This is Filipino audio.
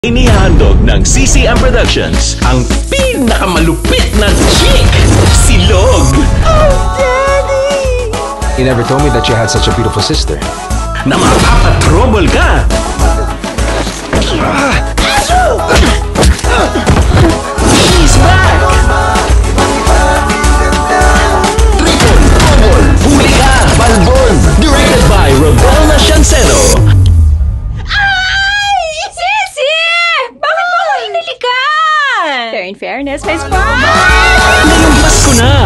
Inihandog ng CCM Productions ang pinakamalupit na chick, si Log. Oh, Daddy! You never told me that you had such a beautiful sister. Na mapapatrobol ka. He's back! Tripon, Trobol, Huli Ka, Balbon. Directed by Robelna Shancero. Bakit mo ako hinalikan? Pero in fairness, may spark! Ngayong Pasko na,